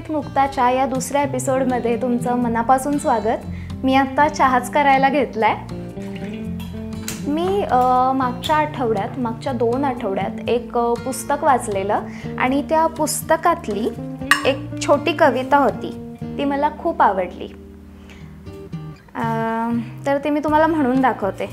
With मुक्ताच्या या दुसऱ्या एपिसोडमध्ये तुमचं मनापासून स्वागत। मी आत्ता चहाच करायला घेतलाय। मी मागच्या 2 आठवड्यात एक पुस्तक वाचलेलं आणि त्या पुस्तकातली एक छोटी कविता होती, ती मला खूप आवडली। तर ती मी तुम्हाला म्हणून दाखवते।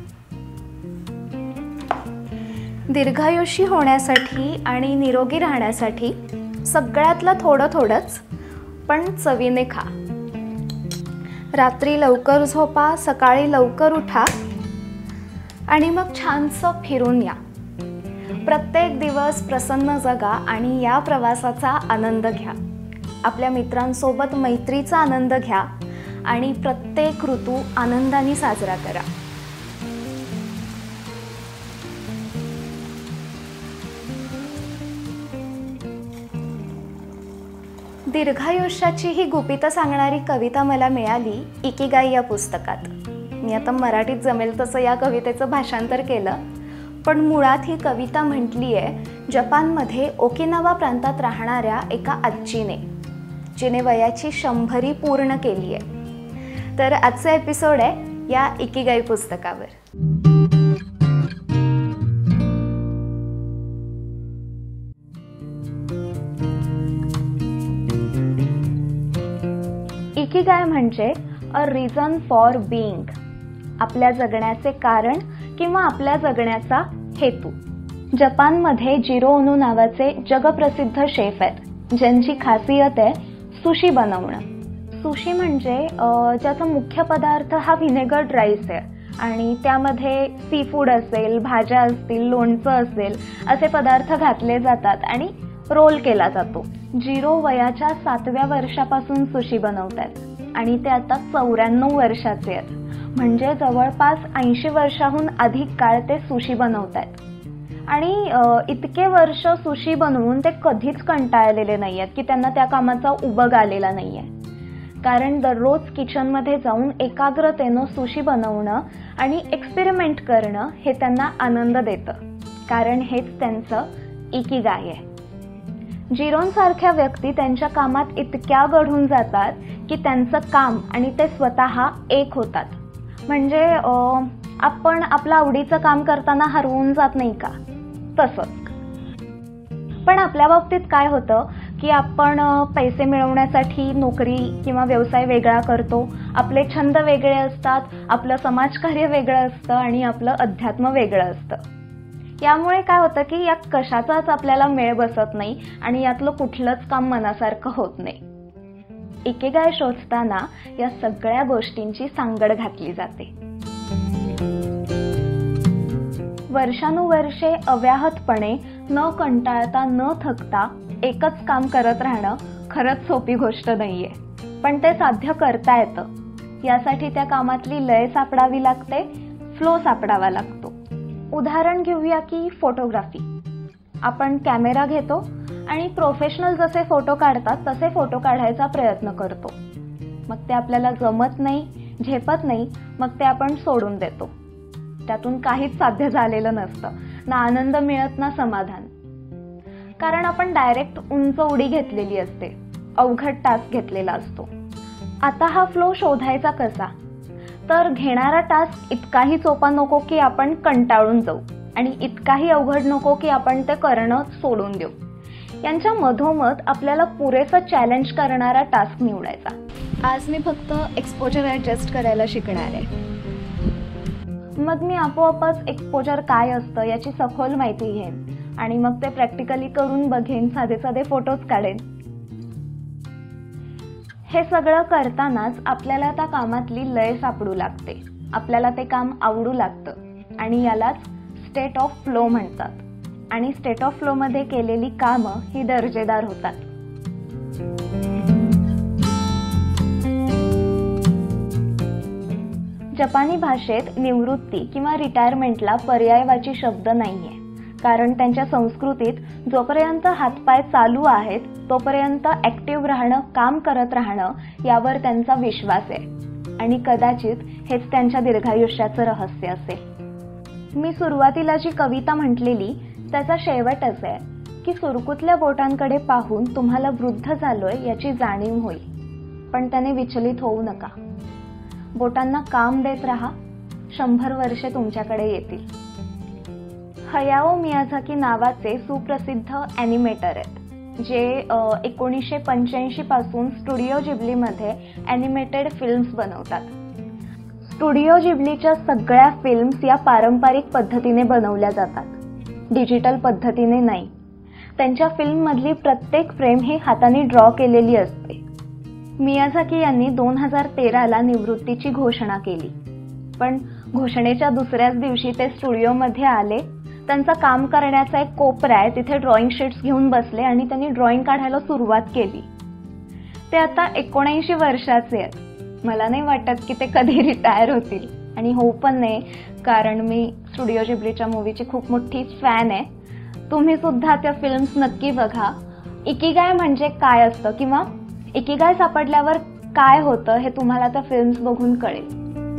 दीर्घायुषी होण्यासाठी आणि निरोगी राहण्यासाठी सगळ्यातलं थोडंच पण चवीने खा। रात्री लवकर झोपा, सकाळी लवकर उठा आणि मग छानसं फिरून या। प्रत्येक दिवस प्रसन्न जगा आणि या प्रवासाचा आनंद घ्या। आपल्या मित्रांसोबत मैत्रीचा आनंद घ्या आणि प्रत्येक ऋतू आनंदाने साजरा करा। दीर्घायुष्याची ही गुपितं सांगणारी कविता मला मिळाली इकिगाई या पुस्तकात। मी आता मराठीत जमेल तसं या कवितेचं भाषांतर केलं, पण मुळात ही कविता म्हटली आहे जपानमध्ये ओकिनावा प्रांतात राहणाऱ्या एका आजीने, जिने वयाची 100 पूर्ण केली आहे। तर आजचा एपिसोड आहे या इकिगाई पुस्तकावर। इकिगाई म्हणजे अ रिझन फॉर बीइंग, आपल्या जगण्याचे कारण किंवा आपल्या जगण्याचा हेतू। जपानमध्ये जिरो ओनो नावाचे जगप्रसिद्ध शेफ आहेत, ज्यांची खासियत आहे सुशी बनवणं। सुशी म्हणजे ज्याचा मुख्य पदार्थ हा व्हिनेगर्ड राईस आहे आणि त्यामध्ये सी फूड असेल, भाज्या असतील, लोणचं असेल असे पदार्थ घातले जातात आणि रोल केला जातो। जिरो वयाच्या 7व्या वर्षापासून सुशी बनवतात आणि ते आता 94 वर्षाचे आहेत, म्हणजे जवळपास 80 वर्षाहून अधिक काळ ते सुशी बनवतात। आणि इतके वर्ष सुशी बनवून ते कधीच कंटाळलेले नाही आहेत की त्यांना त्या कामाचा उबग आलेला नाही आहे, कारण दररोज किचनमध्ये जाऊन एकाग्रतेनं सुशी बनवणं आणि एक्सपेरिमेंट करणं हे त्यांना आनंद देतं, कारण हेच त्यांचं इकिगाई आहे। जिरोंसारख्या व्यक्ती त्यांच्या कामात इतक्या गढून जातात की त्यांचं काम आणि ते स्वतः एक होतात। म्हणजे आपण आपलं आवडीचं काम करताना हरवून जात नाही का, तसंच। पण आपल्या बाबतीत काय होतं की आपण पैसे मिळवण्यासाठी नोकरी किंवा व्यवसाय वेगळा करतो, आपले छंद वेगळे असतात, आपलं समाजकार्य वेगळं असतं आणि आपलं अध्यात्म वेगळं असतं। यामुळे काय होतं की यात कशाचाच आपल्याला मेळ बसत नाही आणि यातलं कुठलंच काम मनासारखं होत नाही। इकिगाई शोधताना या सगळ्या गोष्टींची सांगड घातली जाते। वर्षानुवर्षे अव्याहतपणे न कंटाळता न थकता एकच काम करत राहणं खरंच सोपी गोष्ट नाहीये, पण ते साध्य करता येतं। यासाठी त्या कामातली लय सापडावी लागते, फ्लो सापडावा लागतो। उदाहरण घेऊया की फोटोग्राफी। आपण कॅमेरा घेतो आणि प्रोफेशनल जसे फोटो काढतात तसे फोटो काढायचा प्रयत्न करतो, मग ते आपल्याला जमत नाही, झेपत नाही, मग ते आपण सोडून देतो। त्यातून काहीच साध्य झालेलं नसतं, ना आनंद मिळत ना समाधान, कारण आपण डायरेक्ट उंच उडी घेतलेली असते, अवघड टास्क घेतलेला असतो। आता हा फ्लो शोधायचा कसा, तर घेणारा टास्क इतकाही सोपा नको की आपण कंटाळून जाऊ आणि इतकाही अवघड नको की आपण ते करणं सोडून देऊ। यांच्या मधोमध आपल्याला पुरेसं चॅलेंज करणारा टास्क निवडायचा। आज मी फक्त एक्सपोजर ॲडजस्ट करायला शिकणार आहे। मग मी आपोआपच एक्सपोजर काय असतं याची सखोल माहिती घेईन आणि मग ते प्रॅक्टिकली करून बघेन, साधे फोटोज काढेन। हे सगळं करतानाच आपल्याला त्या कामातली लय सापडू लागते, आपल्याला ते काम आवडू लागतं आणि यालाच स्टेट ऑफ फ्लो म्हणतात। आणि स्टेट ऑफ फ्लो मध्ये केलेली कामं ही दर्जेदार होतात। जपानी भाषेत निवृत्ती किंवा रिटायरमेंटला पर्यायवाची शब्द नाहीये, कारण त्यांच्या संस्कृतीत जोपर्यंत हातपाय चालू आहेत तोपर्यंत ऍक्टिव्ह राहणं, काम करत राहणं यावर त्यांचा विश्वास आहे आणि कदाचित हेच त्यांच्या दीर्घायुष्याचं रहस्य असेल। मी सुरुवातीला जी कविता म्हटलेली त्याचा शेवटच आहे की सुरकुतल्या बोटांकडे पाहून तुम्हाला वृद्ध झालोय याची जाणीव होईल, पण त्याने विचलित होऊ नका. बोटांना काम देत राहा, 100 वर्षे तुमच्याकडे येतील. हयाओ मियाझाकी नावाचे सुप्रसिद्ध ॲनिमेटर आहेत, जे 1985 पासून स्टुडिओ जिब्लीमध्ये ॲनिमेटेड फिल्म्स बनवतात. स्टुडिओ जिब्लीच्या सगळ्या फिल्म्स या पारंपरिक पद्धतीने बनवल्या जातात, डिजिटल पद्धतीने नाही. त्यांच्या फिल्ममधली प्रत्येक फ्रेम ही हाताने ड्रॉ केलेली असते. मियाझाकी यांनी 2013ला निवृत्तीची घोषणा केली, पण घोषणेच्या दुसऱ्याच दिवशी ते स्टुडिओमध्ये आले. त्यांचा काम करण्याचा एक कोपरा आहे, तिथे ड्रॉइंग शीट्स घेऊन बसले आणि त्यांनी ड्रॉइंग काढायला सुरुवात केली. ते आता 79 वर्षाचे आहेत. मला नाही वाटत की ते कधी रिटायर होतील, आणि होऊ पण नाही, कारण मी स्टुडिओ जिब्लीच्या मूवीची खूप मोठी फॅन आहे. तुम्ही सुद्धा त्या फिल्म्स नक्की बघा. इकिगाय म्हणजे काय असतं किंवा इकिगाय सापडल्यावर काय होतं हे तुम्हाला त्या फिल्म्स बघून कळेल.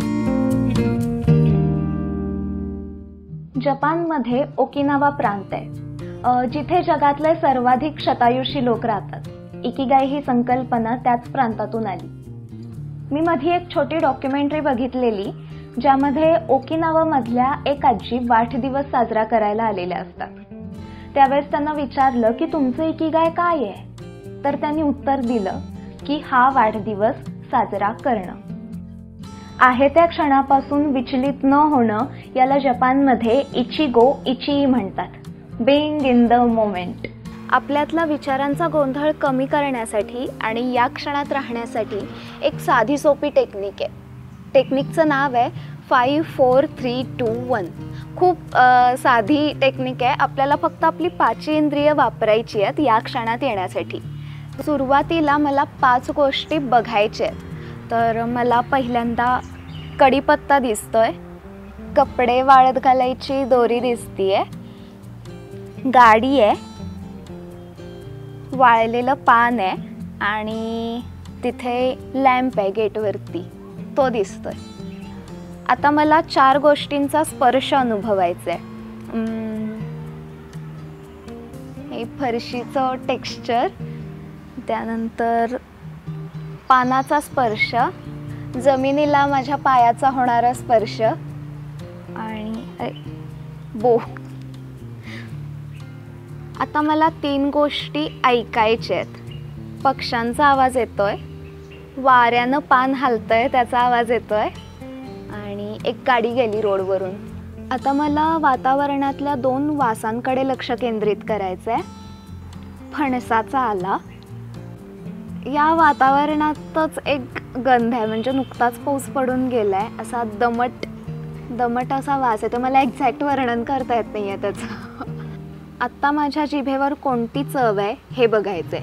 जपानमध्ये ओकिनावा प्रांत आहे, जिथे जगातले सर्वाधिक शतायुषी लोक राहतात. इकिगाय ही संकल्पना त्याच प्रांतातून आली. मी मध्ये एक छोटी डॉक्युमेंटरी बघितलेली, ज्यामध्ये ओकिनावा मधल्या एक आजी वाढदिवस साजरा करायला आलेल्या असतात. त्यावेळेस त्यांना विचारलं की तुमचं इकिगाय काय आहे, तर त्यांनी उत्तर दिलं की हा वाढदिवस साजरा करणं आहे. त्या क्षणापासून विचलित न होणं याला जपानमध्ये इचिगो इची म्हणतात, बीइंग इन द मोमेंट. आपल्यातला विचारांचा गोंधळ कमी करण्यासाठी आणि या क्षणात राहण्यासाठी एक साधी सोपी टेक्निक आहे. टेक्निकचं नाव आहे 5 4 3 2 1. खूप साधी टेक्निक आहे. आपल्याला फक्त आपली 5 इंद्रिय वापरायची आहेत या क्षणात येण्यासाठी. सुरुवातीला मला 5 गोष्टी बघायच्या आहेत. तर मला पहिल्यांदा कढीपत्ता दिसतोय, कपडे वाळत घालायची दोरी दिसतीये, गाडी आहे, वाळलेलं पान आहे आणि तिथे लॅम्प आहे गेटवरती, तो दिसतोय. आता मला 4 गोष्टींचा स्पर्श अनुभवायचा आहे. हे फरशीचं टेक्स्चर, त्यानंतर पानाचा स्पर्श, जमिनीला माझ्या पायाचा होणारा स्पर्श आणि बो. आता मला 3 गोष्टी ऐकायच्या आहेत. पक्ष्यांचा आवाज येतोय, वाऱ्यानं पान हलतंय त्याचा आवाज येतोय आणि एक गाडी गेली रोडवरून. आता मला वातावरणातल्या 2 वासांकडे लक्ष केंद्रित करायचं आहे. फणसाचा आला, या वातावरणातच एक गंध आहे, म्हणजे नुकताच पाऊस पडून गेलाय, असा दमट असा वास आहे. तर मला एक्झॅक्ट वर्णन करता येत नाही आहे त्याचं. आत्ता माझ्या जिभेवर कोणती चव आहे हे बघायचंय.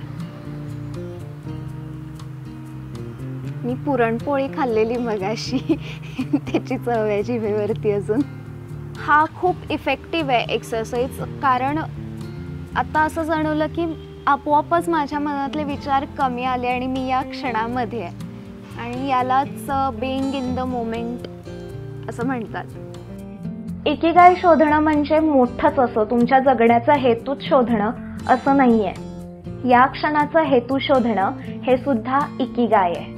मी पुरणपोळी खाल्लेली मगाशी, त्याची चव आहे जिभेवरती अजून. हा खूप इफेक्टिव्ह आहे एक्सरसाइज, कारण आता असं जाणवलं की आपोआपच माझ्या मनातले विचार कमी आले आणि मी या क्षणामध्ये आहे, आणि यालाच बीइंग इन द मोमेंट असं म्हणतात. इकिगाय शोधणं म्हणजे मोठंच असं तुमच्या जगण्याचा हेतूच शोधणं असं नाहीये. या क्षणाचा हेतू शोधणं हे सुद्धा इकिगाय आहे.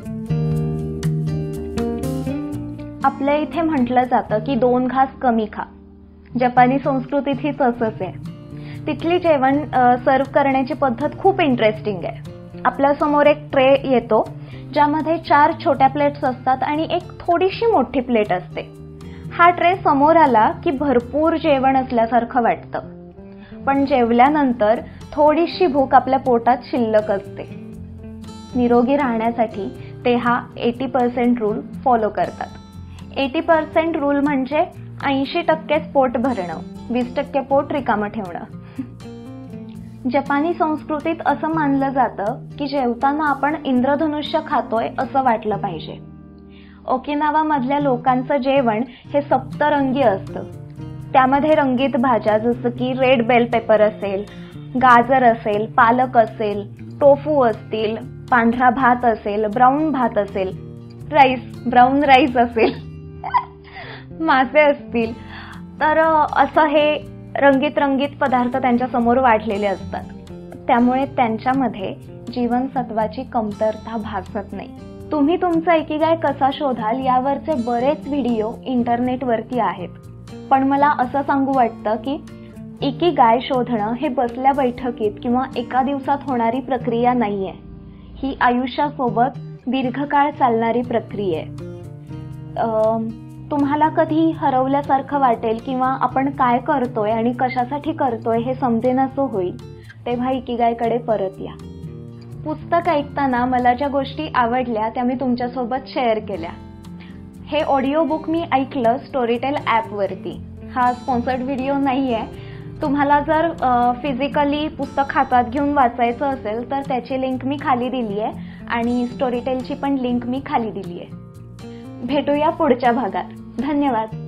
आपल्या इथे म्हटलं जातं की 2 घास कमी खा. जपानी संस्कृतीत ही तसंच आहे. तिथली जेवण सर्व करण्याची पद्धत खूप इंटरेस्टिंग आहे. आपल्या समोर एक ट्रे येतो, ज्यामध्ये 4 छोट्या प्लेट्स असतात आणि एक थोडीशी मोठी प्लेट असते. हा ट्रे समोर आला की भरपूर जेवण असल्यासारखं वाटतं, पण जेवल्यानंतर थोडीशी भूक आपल्या पोटात शिल्लक असते. निरोगी राहण्यासाठी ते हा 80% रूल फॉलो करतात. 80% रूल म्हणजे 80% पोट भरणं, 20% पोट रिकामं ठेवणं. जपानी संस्कृतीत असं मानलं जातं की जेवताना आपण इंद्रधनुष्य खातोय असं वाटलं पाहिजे. ओकिनावा मधल्या लोकांचं जेवण हे सप्तरंगी असतं. त्यामध्ये रंगीत भाज्या जसं की रेड बेल पेपर असेल, गाजर असेल, पालक असेल, टोफू असतील, पांढरा भात असेल, ब्राऊन भात असेल, ब्राऊन राईस असेल, मासे असतील. तर असं हे रंगीत रंगीत पदार्थ त्यांच्या समोर वाढलेले असतात, त्यामुळे त्यांच्यामध्ये जीवनसत्वाची कमतरता भासत नाही. तुम्ही तुमचा इकिगाय कसा शोधाल यावरचे बरेच व्हिडिओ इंटरनेटवरती आहेत, पण मला असं सांगू वाटतं की इकिगाय शोधणं हे बसल्या बैठकीत किंवा एका दिवसात होणारी प्रक्रिया नाहीये. ही आयुष्यासोबत दीर्घकाळ चालणारी प्रक्रिया आहे. तुम्हाला कधी हरवल्यासारखं वाटेल किंवा आपण काय करतोय आणि कशासाठी करतोय हे समजेनासं होईल, तेव्हा इकिगायकडे परत या. पुस्तक ऐकताना मला ज्या गोष्टी आवडल्या त्या मी तुमच्यासोबत शेअर केल्या. हे ऑडिओ बुक मी ऐकलं स्टोरीटेल ॲपवरती. हा स्पॉन्सर्ड व्हिडिओ नाहीये. तुम्हाला जर फिजिकली पुस्तक हातात घेऊन वाचायचं असेल तर त्याची लिंक मी खाली दिली आहे आणि स्टोरीटेलची पण लिंक मी खाली दिली आहे. भेटूया पुढच्या भागात. धन्यवाद.